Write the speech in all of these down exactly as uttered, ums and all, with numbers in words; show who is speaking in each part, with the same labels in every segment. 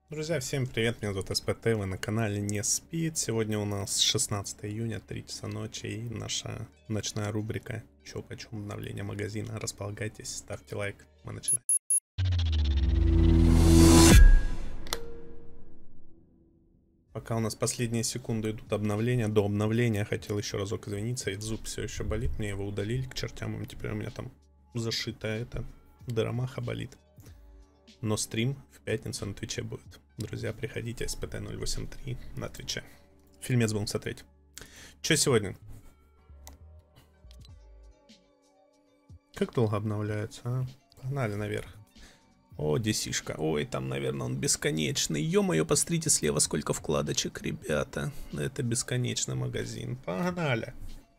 Speaker 1: Друзья, всем привет, меня зовут СПТ, вы на канале Не Спит. Сегодня у нас шестнадцатое июня, три часа ночи, и наша ночная рубрика «Чё почем обновление магазина». Располагайтесь, ставьте лайк, мы начинаем. Пока у нас последние секунды идут обновления, до обновления хотел еще разок извиниться, ведь зуб все еще болит, мне его удалили к чертям, и теперь у меня там зашитая эта дыромаха болит. Но стрим в пятницу на Твиче будет. Друзья, приходите, эс пэ тэ ноль восемь три на Твиче. Фильмец будем смотреть. Че сегодня? Как долго обновляется, а? Погнали наверх. О, десишка. Ой, там, наверное, он бесконечный. Ё-моё, посмотрите слева, сколько вкладочек, ребята. Это бесконечный магазин. Погнали.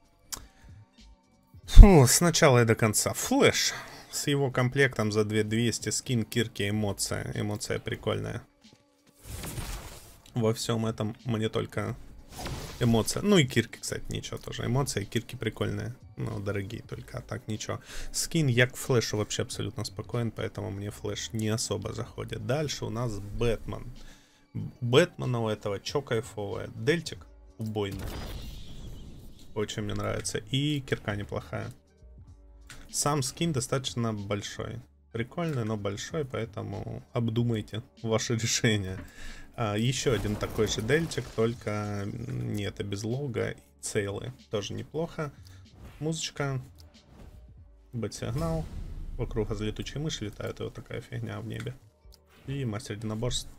Speaker 1: Фу, с начала и до конца. Флэш. С его комплектом за две тысячи двести, скин Кирки, эмоция. Эмоция прикольная. Во всем этом мне только эмоция. Ну и Кирки, кстати, ничего тоже. Эмоции Кирки прикольные, но дорогие только, а так ничего. Скин я к флешу вообще абсолютно спокоен, поэтому мне флеш не особо заходит. Дальше у нас Бэтмен. Бэтмена у этого чё кайфовая. Дельтик убойный. Очень мне нравится. И кирка неплохая. Сам скин достаточно большой. Прикольный, но большой, поэтому обдумайте ваше решение. А, еще один такой же дельтик, только нет, без лога и цейлы. Тоже неплохо. Музычка. Бэт-сигнал. Вокруг летучие мыши летают, и вот такая фигня в небе. И мастер единоборств.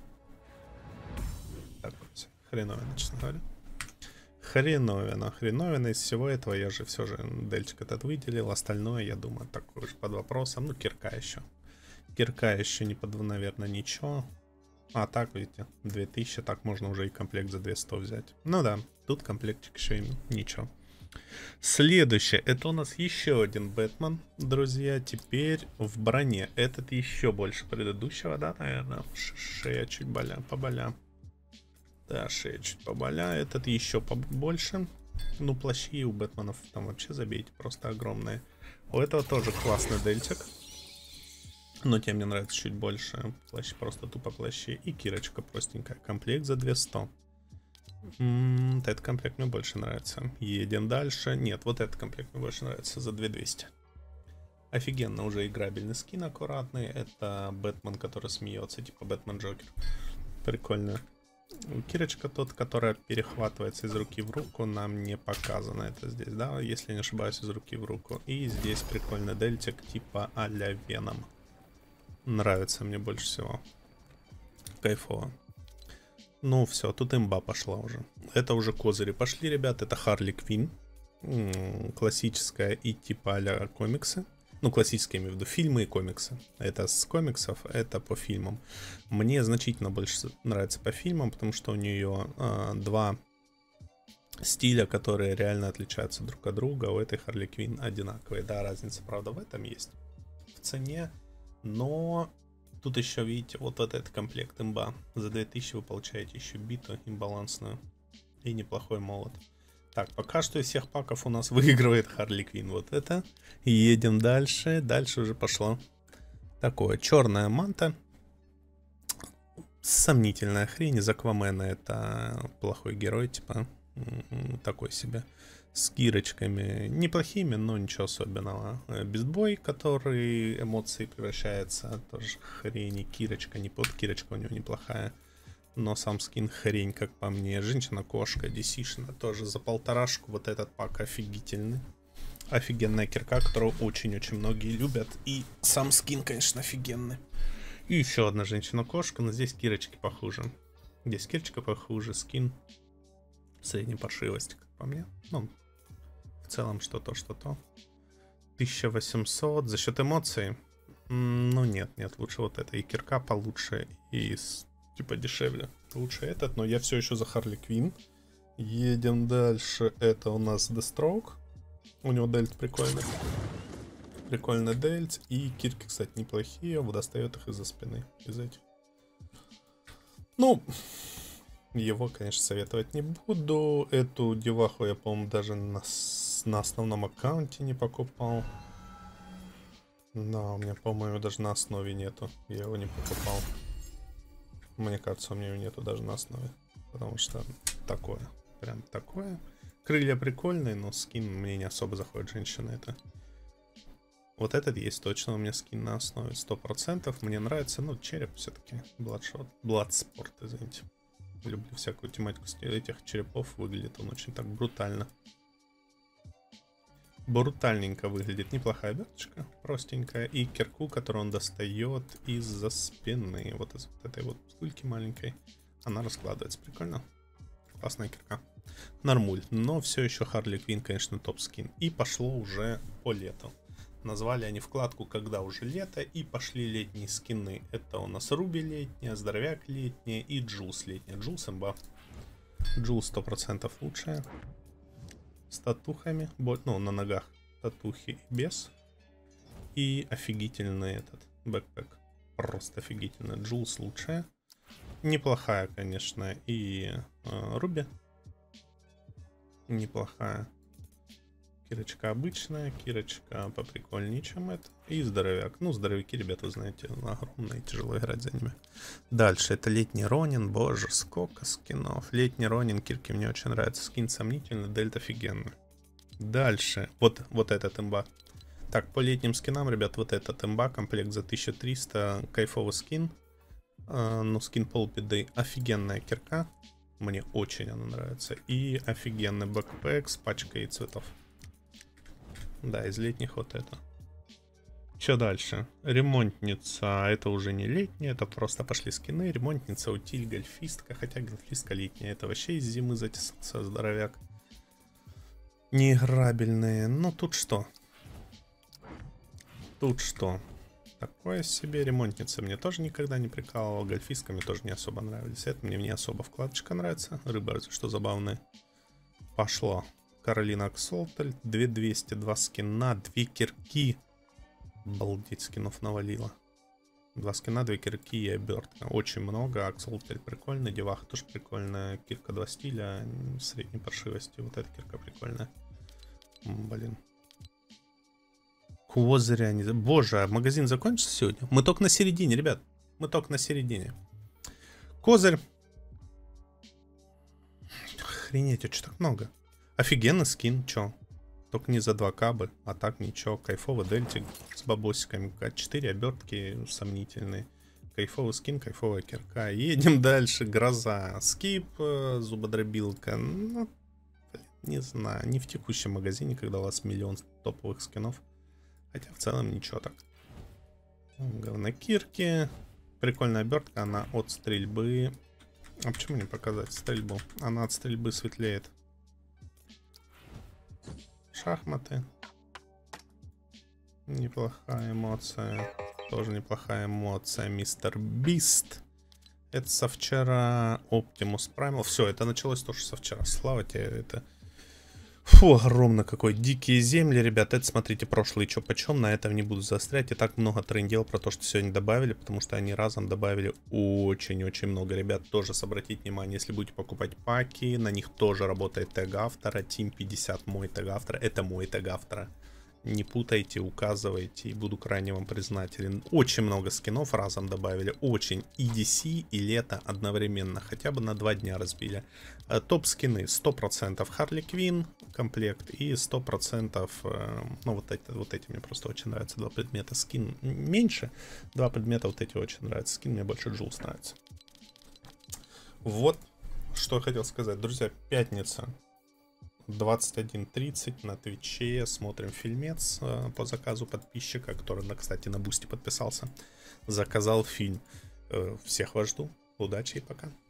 Speaker 1: Так вот, хреновина, честно говоря. Хреновина, хреновина из всего этого я же все же дельтик этот выделил, остальное, я думаю, такое же под вопросом. Ну, кирка еще. Кирка еще не под, наверное, ничего. А так, видите, две тысячи, так можно уже и комплект за двести взять. Ну да, тут комплектик еще и ничего. Следующее, это у нас еще один Бэтмен, друзья, теперь в броне. Этот еще больше предыдущего, да, наверное, шея чуть боля, поболя. Да, шея чуть поболя, этот еще побольше. Ну, плащи у Бэтменов там вообще забейте, просто огромные. У этого тоже классный дельтик. Но тем мне нравится чуть больше. Плащ просто тупо плащи. И кирочка простенькая. Комплект за двести. М-м, этот комплект мне больше нравится. Едем дальше. Нет, вот этот комплект мне больше нравится за две тысячи двести. Офигенно, уже играбельный скин аккуратный. Это Бэтмен, который смеется, типа Бэтмен Джокер. Прикольно. Кирочка тот, которая перехватывается из руки в руку, нам не показано это здесь, да, если не ошибаюсь, из руки в руку. И здесь прикольный дельтик типа а-ля Веном. Нравится мне больше всего. Кайфово. Ну все, тут имба пошла уже. Это уже козыри пошли, ребят. Это Харли Квинн. Классическая и типа а-ля комиксы. Ну, классические, я имею в виду, фильмы и комиксы. Это с комиксов, это по фильмам. Мне значительно больше нравится по фильмам, потому что у нее э, два стиля, которые реально отличаются друг от друга. У этой Харли Квинн одинаковые. Да, разница, правда, в этом есть. В цене. Но тут еще, видите, вот, вот этот комплект имба. За две тысячи вы получаете еще биту имбалансную. И неплохой молот. Так, пока что из всех паков у нас выигрывает Харли Квинн. Вот это. Едем дальше. Дальше уже пошло такое. Черная манта. Сомнительная хрень. Из Аквамена это плохой герой, типа. Такой себе. С кирочками. Неплохими, но ничего особенного. Бестбой, который эмоции превращается. Тоже хрень. И кирочка. Не под кирочка у него неплохая. Но сам скин хрень, как по мне. Женщина-кошка, ди си-шна, тоже за полторашку. Вот этот пак офигительный. Офигенная кирка, которую очень-очень многие любят. И сам скин, конечно, офигенный. И еще одна женщина-кошка, но здесь кирочки похуже. Здесь кирочка похуже, скин средней паршивости, как по мне. Ну, в целом что-то, что-то. тысяча восемьсот за счет эмоций. Ну нет, нет, лучше вот это. И кирка получше, и типа дешевле. Лучше этот, но я все еще за Харли Квинн. Едем дальше. Это у нас Deathstroke. У него дельт прикольный. Прикольный дельт. И кирки, кстати, неплохие. Он достает их из-за спины. Из этих. Ну, его, конечно, советовать не буду. Эту деваху я, по-моему, даже на, на основном аккаунте не покупал. Да, у меня, по-моему, даже на основе нету. Я его не покупал. Мне кажется, у меня ее нету даже на основе. Потому что такое. Прям такое. Крылья прикольные, но скин мне не особо заходит, женщина это. Вот этот есть точно у меня скин на основе. сто процентов. Мне нравится, ну, череп все-таки. Bloodshot. Bloodsport, извините. Люблю всякую тематику этих черепов. Выглядит он очень так брутально. Брутальненько выглядит. Неплохая оберточка. Простенькая. И кирку, которую он достает из-за спины. Вот из вот этой вот пульки маленькой. Она раскладывается. Прикольно. Классная кирка. Нормуль. Но все еще Харли Квинн, конечно, топ скин. И пошло уже по лету. Назвали они вкладку «Когда уже лето», и пошли летние скины. Это у нас Руби летняя, Здоровяк летняя и Джулс летняя. Джулс имба. Джулс сто процентов лучшая. С татухами. Ну, на ногах татухи без. И офигительный этот бэкпэк. Просто офигительный. Джулс лучшая. Неплохая, конечно. И э, Руби. Неплохая. Кирочка обычная, кирочка поприкольнее, чем это. И здоровяк. Ну, здоровяки, ребята, вы знаете, огромные, тяжело играть за ними. Дальше, это летний Ронин. Боже, сколько скинов. Летний Ронин, кирки мне очень нравится. Скин сомнительный, дельта офигенный. Дальше, вот, вот этот имба. Так, по летним скинам, ребят, вот этот имба. Комплект за тысячу триста. Кайфовый скин. Uh, ну, скин полбеды. Офигенная кирка. Мне очень она нравится. И офигенный бэкпэк с пачкой цветов. Да, из летних вот это. Что дальше? Ремонтница. Это уже не летняя, это просто пошли скины. Ремонтница, утиль, гольфистка. Хотя гольфистка летняя. Это вообще из зимы затесался здоровяк. Неиграбельные. Ну, тут что? Тут что? Такое себе. Ремонтница мне тоже никогда не прикалывала. Гольфистка мне тоже не особо нравились. Это мне не особо вкладочка нравится. Рыба, разве что забавная. Пошло. Каролина Аксолтель. две тысячи двести, два скина, две кирки. Балдеть, скинов навалила. Два скина, две кирки и обертка. Очень много. Аксолтель прикольный. Деваха тоже прикольная. Кирка два стиля. Средней паршивости. Вот эта кирка прикольная. Блин. Козыря не... Боже, магазин закончится сегодня? Мы только на середине, ребят. Мы только на середине. Козырь. Охренеть, а что так много? Офигенный скин, чё? Только не за два кабы, а так ничего. Кайфовый дельтик с бабосиками. четыре обертки сомнительные. Кайфовый скин, кайфовая кирка. Едем дальше. Гроза. Скип, зубодробилка. Ну, не знаю. Не в текущем магазине, когда у вас миллион топовых скинов. Хотя в целом ничего так. Говнокирки. Прикольная обертка. Она от стрельбы. А почему не показать стрельбу? Она от стрельбы светлеет. Шахматы. Неплохая эмоция. Тоже неплохая эмоция. Мистер Бист. Это со вчера. Оптимус Primal. Все, это началось тоже со вчера. Слава тебе, это... Фу, огромно какой. Дикие земли, ребят. Это, смотрите, прошлые чё почем. На этом не буду заострять. И так много трендел про то, что сегодня добавили. Потому что они разом добавили очень-очень много. Ребят, тоже обратите внимание, если будете покупать паки, на них тоже работает тег автора. Тим пятьдесят мой тег автора. Это мой тег автора. Не путайте, указывайте, и буду крайне вам признателен. Очень много скинов разом добавили. Очень. И ди си, и лето одновременно. Хотя бы на два дня разбили. Топ скины сто процентов Харли Квинн комплект. И сто процентов... Ну, вот эти, вот эти мне просто очень нравятся. Два предмета скин меньше. Два предмета вот эти очень нравятся. Скин мне больше Джулс нравится. Вот, что я хотел сказать. Друзья, пятница. двадцать один тридцать на Твиче смотрим фильмец э, по заказу подписчика, который, на, кстати, на Бусти подписался. Заказал фильм. Э, всех вас жду. Удачи и пока.